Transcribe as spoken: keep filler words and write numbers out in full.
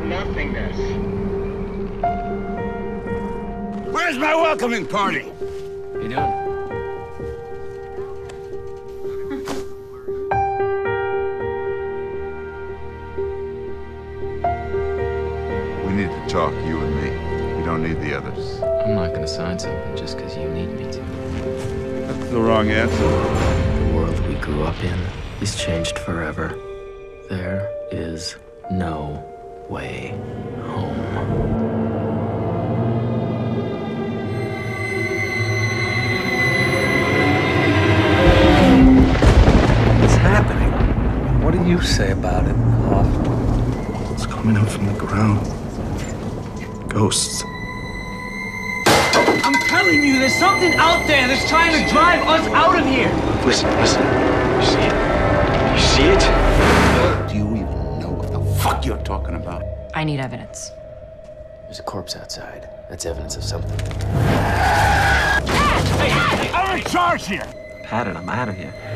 nothingness. Where's my welcoming party? How you doing? We need to talk, you and me. We don't need the others. I'm not gonna sign something just because you need me to. That's the wrong answer. The world we grew up in is changed forever. There is no way home. What's happening? What do you say about it, Hoff? It's coming up from the ground. Ghosts. I'm telling you, there's something out there that's trying to drive us out of here. Listen, listen. You see it? You see it? Do you even know what the fuck you're talking about? I need evidence. There's a corpse outside. That's evidence of something. Hey, hey, I'm in charge here! Pat it, I'm out of here.